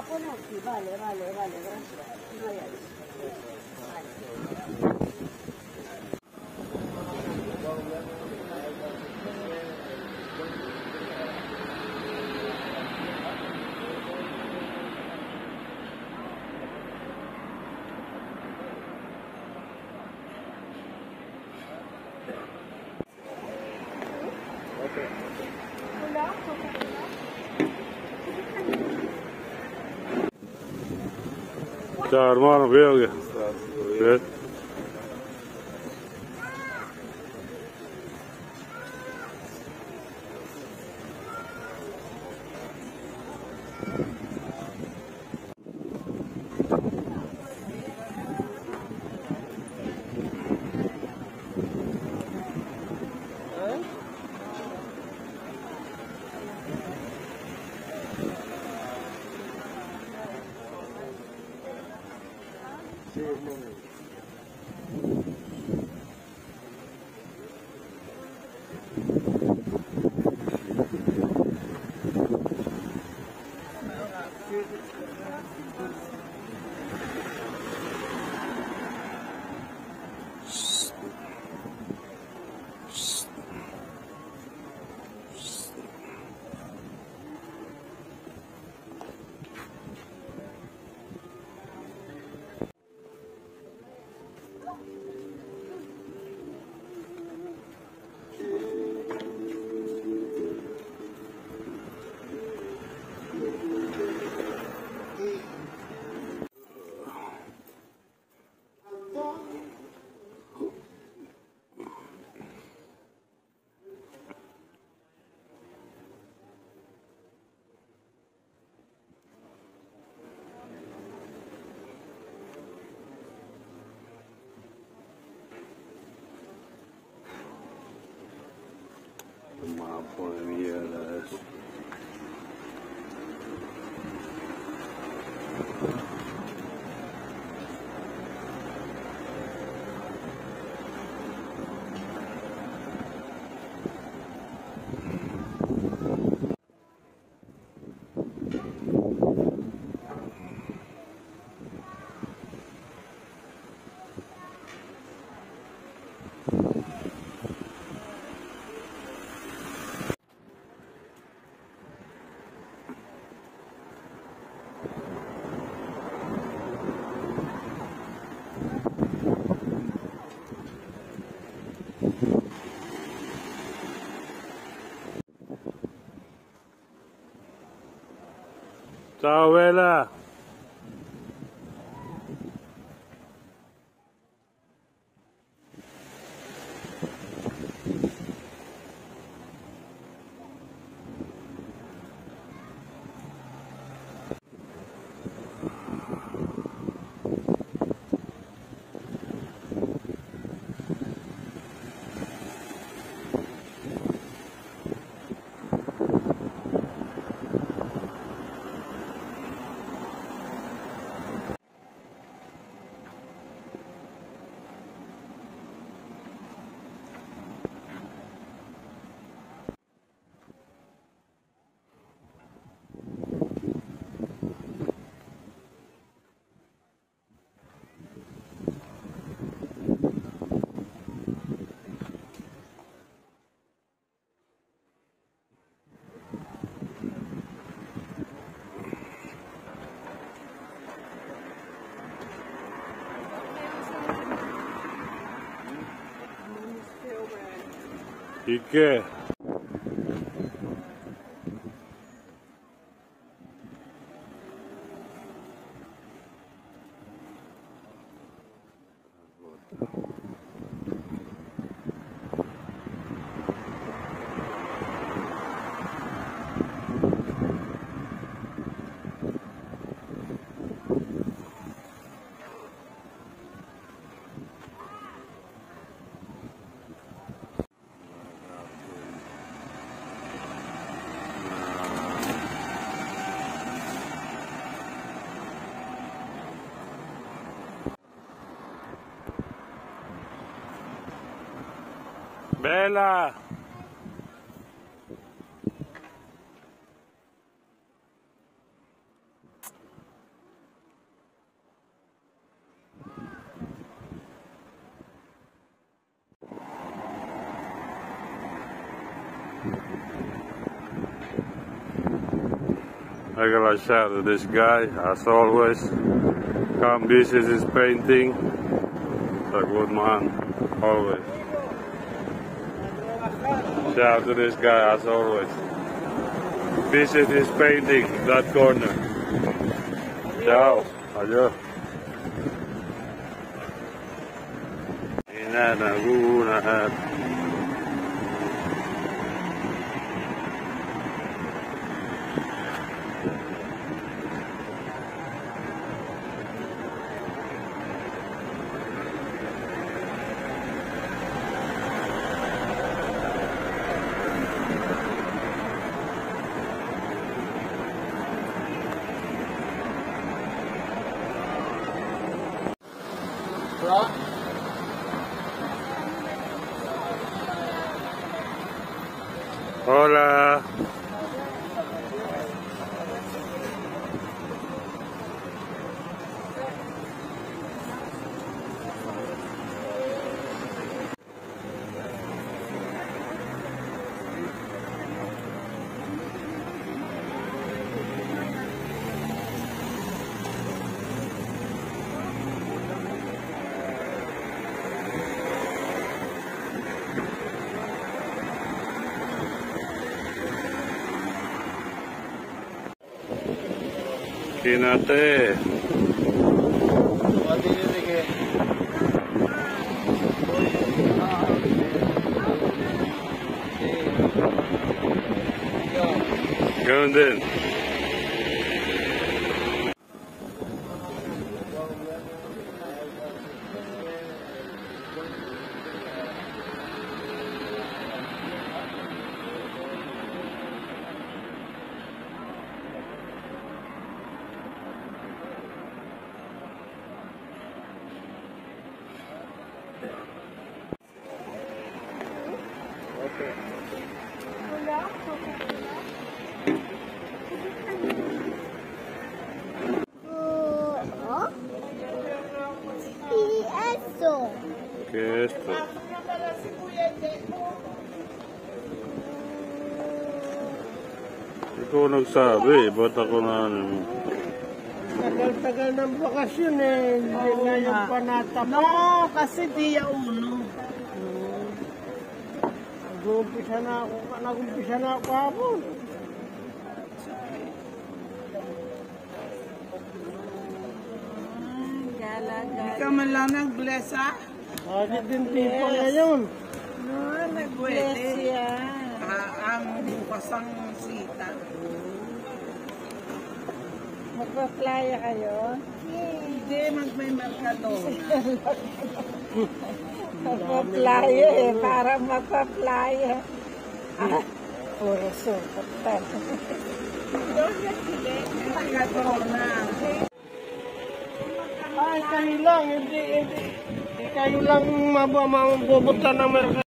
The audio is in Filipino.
pone aquí, vale, gracias. Vaya. Ciao hermano, veo que. Bien. Mapo de mierda eso. Ciao Bella. ¿Y qué? Bella. I gotta shout to this guy, as always. Come visit his painting. It's a good man, always. Shout to this guy, as always. Visit his painting, that corner. Ciao. Adios. Inanagunahan. Hola. Kinate. Ganun din. ¿Qué es esto? Ikaw nagsabi, ba't ako na ano? Tagal-tagal ng bakasyon eh. Hindi ngayon pa natapos. No, kasi dia uno. Nag-umpisa na ako hapon. Hindi ka man lang nag-bless, ha? Bakit din tipo ngayon? No, nag-bless yan. Ang bukasang sita. Magpa-playa kayo? Hindi, may merkado. Magpa-playa eh, para magpa-playa. Ah, puro sukat. Merkado na. Ay, kayo lang, hindi kayo lang mabubuta ng merkado.